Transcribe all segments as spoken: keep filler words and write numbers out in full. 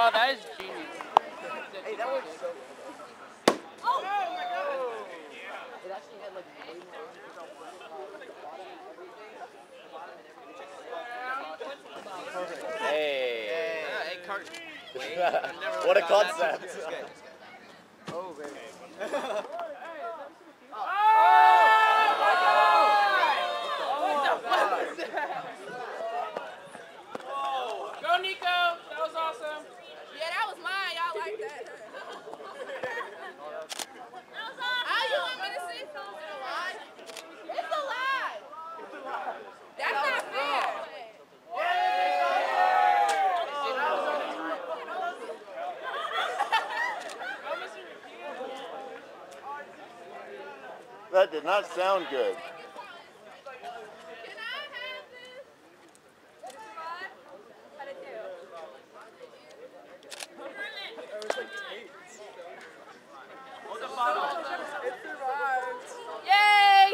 Oh, that is genius. Hey, that was so. Oh! It actually had like way more. Hey. Yeah, hey, Carton. What a concept. Oh, baby. Go, Nico. That was awesome. Yeah, that was mine. Y'all like that. How you want me to see? It's a lie. It's a lie. That's not fair. That did not sound good. Can I have this? Is it five? Out of two. It was like eight. It survived. Yay!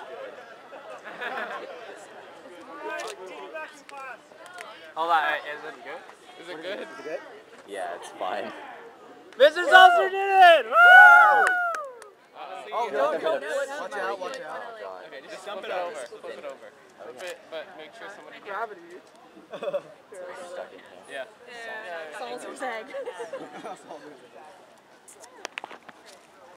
Hold on, is it good? Is it good? Is it good? Yeah, it's fine. Mister Seltzer did it! Woo! Oh, You're no, not no, gonna- no. Watch out, watch out. Okay, just flip it over. Flip it over. Flip it, but make sure somebody can. Gravity. Stuck in here. Yeah. Yeah. Someone's egg.